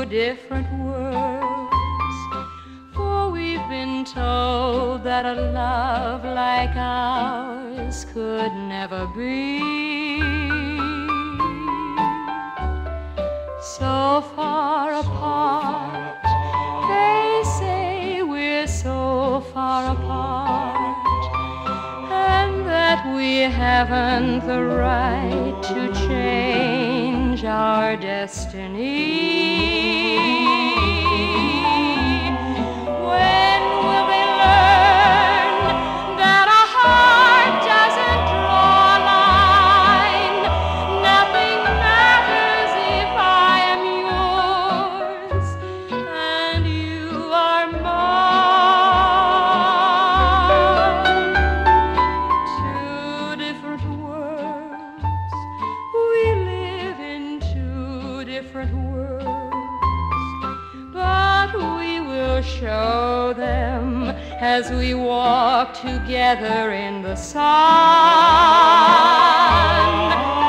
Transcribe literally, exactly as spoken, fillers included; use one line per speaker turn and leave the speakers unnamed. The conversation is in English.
different worlds, for we've been told that a love like ours could never be. So far apart, they say we're so far apart, and that we haven't the right to change our destiny. When will they learn that a heart doesn't draw a line? Nothing matters if I am yours and you are mine. Two different worlds, we live in two different worlds, but we will show them as we walk together in the sun.